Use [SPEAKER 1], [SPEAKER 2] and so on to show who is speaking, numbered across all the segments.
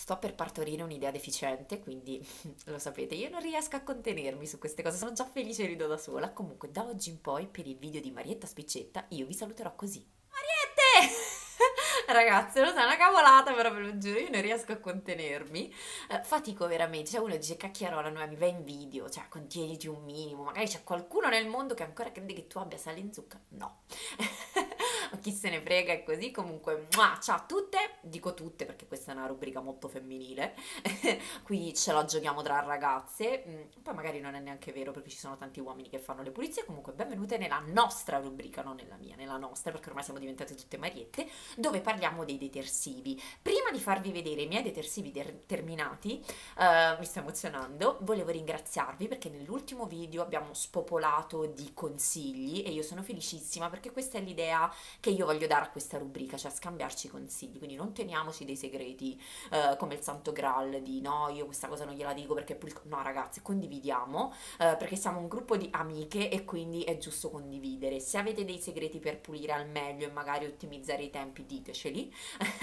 [SPEAKER 1] Sto per partorire un'idea deficiente, quindi lo sapete, io non riesco a contenermi su queste cose, sono già felice e rido da sola. Comunque, da oggi in poi, per il video di Marietta Spiccetta, io vi saluterò così. Mariette! Ragazzi, lo so, è una cavolata, però ve lo giuro, io non riesco a contenermi. Fatico veramente, cioè uno dice cacchiarola, mi va in video, cioè contieniti un minimo, magari c'è qualcuno nel mondo che ancora crede che tu abbia sale in zucca. No. Ma chi se ne frega, è così. Comunque, ciao a tutte, dico tutte perché questa è una rubrica molto femminile. Qui ce la giochiamo tra ragazze. Poi magari non è neanche vero perché ci sono tanti uomini che fanno le pulizie. Comunque, benvenute nella nostra rubrica, non nella mia, nella nostra, perché ormai siamo diventate tutte mariette, dove parliamo dei detersivi. Prima di farvi vedere i miei detersivi terminati, mi sto emozionando, volevo ringraziarvi perché nell'ultimo video abbiamo spopolato di consigli e io sono felicissima perché questa è l'idea che io voglio dare a questa rubrica, cioè scambiarci consigli, quindi non teniamoci dei segreti come il santo graal di no, io questa cosa non gliela dico perché poi no ragazzi, condividiamo perché siamo un gruppo di amiche e quindi è giusto condividere. Se avete dei segreti per pulire al meglio e magari ottimizzare i tempi, diteceli.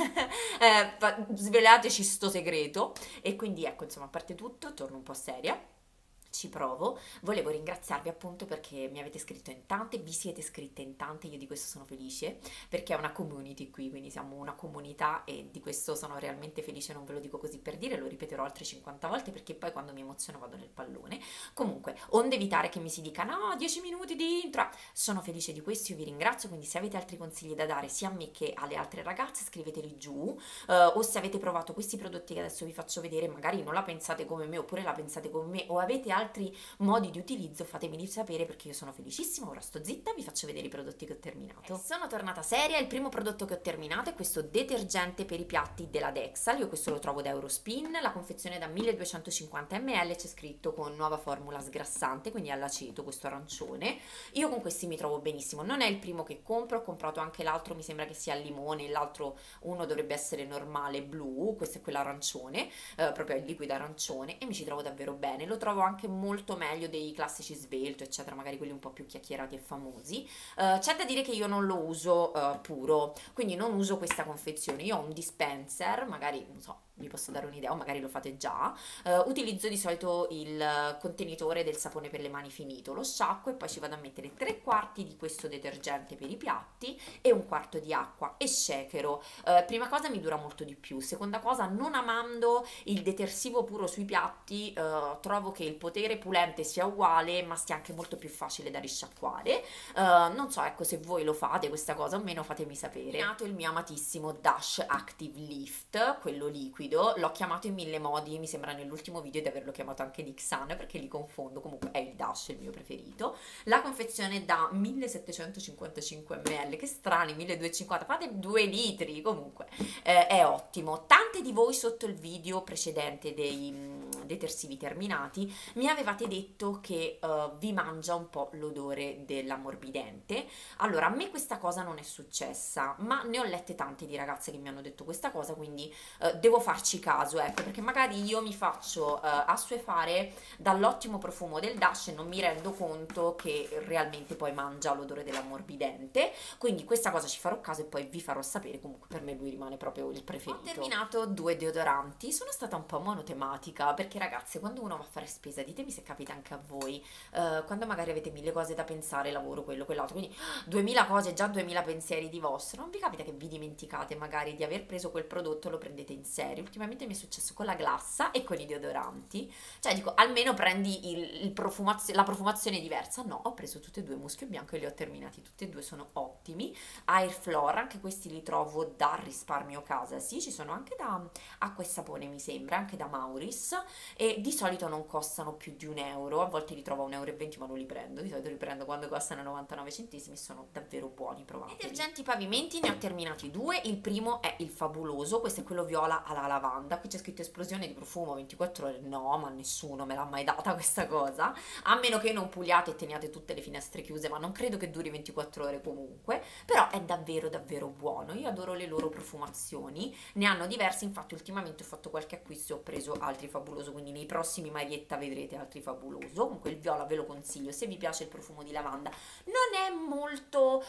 [SPEAKER 1] Svelateci sto segreto. E quindi ecco, insomma, a parte tutto, torno un po' seria. Ci provo, volevo ringraziarvi appunto perché mi avete scritto in tante, vi siete scritte in tante, io di questo sono felice perché è una community qui, quindi siamo una comunità e di questo sono realmente felice, non ve lo dico così per dire, lo ripeterò altre 50 volte perché poi quando mi emoziono vado nel pallone. Comunque, onde evitare che mi si dica no, 10 minuti di intro, sono felice di questo, io vi ringrazio, quindi se avete altri consigli da dare sia a me che alle altre ragazze scriveteli giù, o se avete provato questi prodotti che adesso vi faccio vedere, magari non la pensate come me oppure la pensate come me o avete altri modi di utilizzo, fatemeli sapere perché io sono felicissima. Ora sto zitta, vi faccio vedere i prodotti che ho terminato. Sono tornata seria, il primo prodotto che ho terminato è questo detergente per i piatti della Dexal, io questo lo trovo da Eurospin, la confezione è da 1250 ml, c'è scritto con nuova formula sgrassante, quindi all'aceto, questo arancione. Io con questi mi trovo benissimo, non è il primo che compro, ho comprato anche l'altro, mi sembra che sia al limone, l'altro uno dovrebbe essere normale blu, questo è quello arancione, proprio il liquido arancione e mi ci trovo davvero bene, lo trovo anche molto meglio dei classici svelto eccetera, magari quelli un po' più chiacchierati e famosi. C'è da dire che io non lo uso puro, quindi non uso questa confezione, io ho un dispenser, magari non so, vi posso dare un'idea o magari lo fate già. Utilizzo di solito il contenitore del sapone per le mani finito, lo sciacquo e poi ci vado a mettere 3/4 di questo detergente per i piatti e 1/4 di acqua e shakero. Prima cosa mi dura molto di più, seconda cosa non amando il detersivo puro sui piatti, trovo che il potere pulente sia uguale ma sia anche molto più facile da risciacquare. Non so, ecco, se voi lo fate questa cosa o meno fatemi sapere. Ho nato il mio amatissimo Dash Active Lift, quello liquido, l'ho chiamato in mille modi, mi sembra nell'ultimo video di averlo chiamato anche Dixan perché li confondo, comunque è il Dash il mio preferito. La confezione da 1755 ml, che strani 1250, fate 2 litri, comunque è ottimo. Tante di voi sotto il video precedente dei detersivi terminati mi avevate detto che vi mangia un po' l'odore dell'ammorbidente. Allora, a me questa cosa non è successa, ma ne ho lette tante di ragazze che mi hanno detto questa cosa, quindi devo farci caso, ecco, perché magari io mi faccio assuefare dall'ottimo profumo del Dash e non mi rendo conto che realmente poi mangia l'odore dell'ammorbidente, quindi questa cosa ci farò caso e poi vi farò sapere. Comunque per me lui rimane proprio il preferito. Ho terminato 2 deodoranti, sono stata un po' monotematica perché ragazze, quando uno va a fare spesa, ditemi se capita anche a voi, quando magari avete 1000 cose da pensare, lavoro, quello, quell'altro, quindi 2000 cose, già 2000 pensieri di vostro, non vi capita che vi dimenticate magari di aver preso quel prodotto e lo prendete in serio? Ultimamente mi è successo con la glassa e con i deodoranti, cioè dico almeno prendi la profumazione diversa. No, ho preso tutti e due muschio bianco e li ho terminati tutti e due, sono ottimi. Airflora, anche questi li trovo da risparmio casa, sì, ci sono anche da acqua e sapone mi sembra, anche da Mauris, e di solito non costano più di 1 euro, a volte li trovo a 1,20 euro ma non li prendo, di solito li prendo quando costano 99 centesimi, sono davvero buoni, provateli. Detergenti pavimenti ne ho terminati 2, il primo è il Fabuloso, questo è quello viola alla lavanda, qui c'è scritto esplosione di profumo 24 ore, no, ma nessuno me l'ha mai data questa cosa, a meno che non puliate e teniate tutte le finestre chiuse, ma non credo che duri 24 ore comunque, però è davvero davvero buono, io adoro le loro profumazioni, ne hanno diversi, infatti ultimamente ho fatto qualche acquisto e ho preso altri Fabuloso, quindi nei prossimi Marietta vedrete altri favoloso. Comunque il viola ve lo consiglio se vi piace il profumo di lavanda. Non è molto,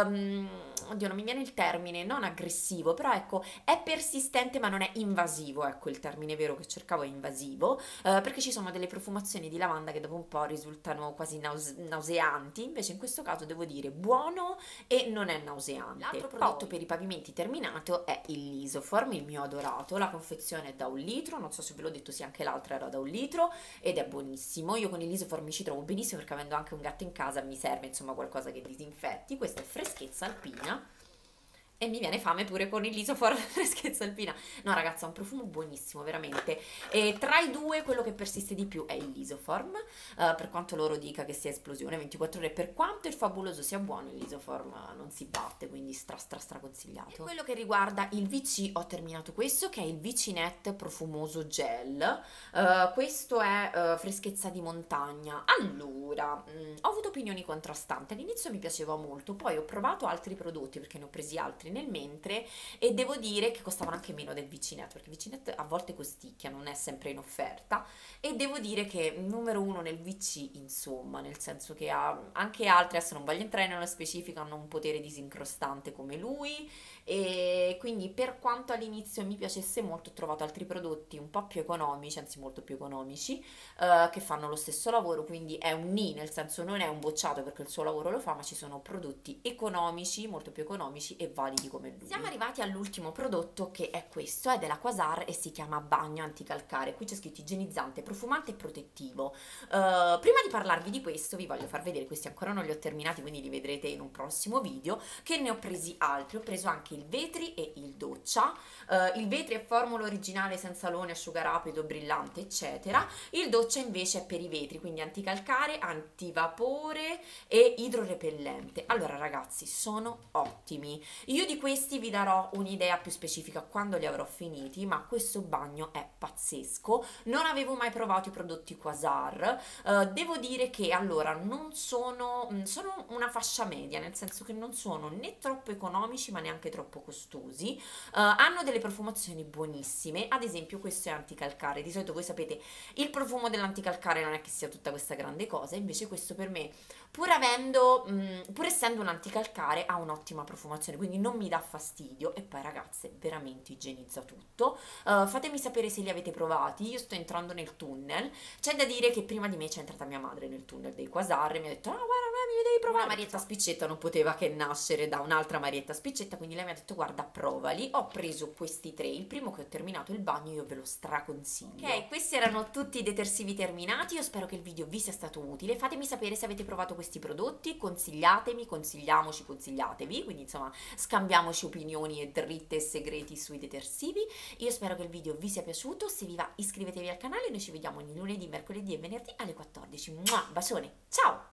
[SPEAKER 1] oddio non mi viene il termine, non aggressivo, però ecco è persistente ma non è invasivo, ecco il termine vero che cercavo è invasivo, perché ci sono delle profumazioni di lavanda che dopo un po' risultano quasi nauseanti, invece in questo caso devo dire buono e non è nauseante. L'altro prodotto per i pavimenti terminato è il Lisoform, il mio adorato. La confezione è da 1 litro, non so se ve l'ho detto, sì, anche l'altra era da 1 litro ed è buonissimo. Io con il Lisoform mi ci trovo benissimo perché avendo anche un gatto in casa mi serve insomma qualcosa che disinfetti. Questa è freschezza alpina e mi viene fame pure con il Lisoform freschezza alpina. No ragazza, è un profumo buonissimo veramente, e tra i due quello che persiste di più è il Lisoform, per quanto loro dica che sia esplosione 24 ore, per quanto il fabuloso sia buono il Lisoform non si batte, quindi stra consigliato. E quello che riguarda il VC ho terminato questo che è il VC Net profumoso gel. Questo è freschezza di montagna. Allora ho avuto opinioni contrastanti, all'inizio mi piaceva molto, poi ho provato altri prodotti perché ne ho presi altri nel mentre e devo dire che costavano anche meno del VC Net, perché il VC Net a volte costicchia, non è sempre in offerta, e devo dire che numero uno nel VC insomma, nel senso che ha anche altri, adesso non voglio entrare nello specifico, hanno un potere disincrostante come lui, e quindi per quanto all'inizio mi piacesse molto ho trovato altri prodotti un po' più economici, anzi molto più economici, che fanno lo stesso lavoro, quindi è un ni, nel senso non è un bocciato perché il suo lavoro lo fa, ma ci sono prodotti economici, molto più economici e validi come lui. Siamo arrivati all'ultimo prodotto che è questo, è della Quasar e si chiama Bagno Anticalcare. Qui c'è scritto igienizzante, profumante e protettivo. Prima di parlarvi di questo vi voglio far vedere, questi ancora non li ho terminati quindi li vedrete in un prossimo video, che ne ho presi altri. Ho preso anche il Vetri e il Doccia. Il Vetri è formula originale senza alone, asciuga rapido, brillante eccetera. Il Doccia invece è per i vetri, quindi anticalcare, antivapore e idrorepellente. Allora ragazzi, sono ottimi. Io di questi vi darò un'idea più specifica quando li avrò finiti, ma questo bagno è pazzesco. Non avevo mai provato i prodotti Quasar. Devo dire che allora non sono una fascia media, nel senso che non sono né troppo economici ma neanche troppo costosi. Hanno delle profumazioni buonissime, ad esempio questo è anticalcare. Di solito voi sapete il profumo dell'anticalcare non è che sia tutta questa grande cosa, invece questo per me, pur essendo un anticalcare, ha un'ottima profumazione, quindi non mi dà fastidio. E poi ragazze, veramente igienizza tutto. Fatemi sapere se li avete provati. Io sto entrando nel tunnel, c'è da dire che prima di me c'è entrata mia madre nel tunnel dei Quasar e mi ha detto no guarda, mi devi provare. Una Marietta Spiccetta non poteva che nascere da un'altra Marietta Spiccetta, quindi lei mi ha detto guarda, provali. Ho preso questi tre, il primo che ho terminato il bagno, io ve lo straconsiglio. Ok, questi erano tutti i detersivi terminati. Io spero che il video vi sia stato utile. Fatemi sapere se avete provato questi prodotti, consigliatemi, consigliamoci, consigliatevi, quindi insomma scambiamoci opinioni e dritte e segreti sui detersivi. Io spero che il video vi sia piaciuto, se vi va iscrivetevi al canale, noi ci vediamo ogni lunedì, mercoledì e venerdì alle 14. Mua, bacione, ciao!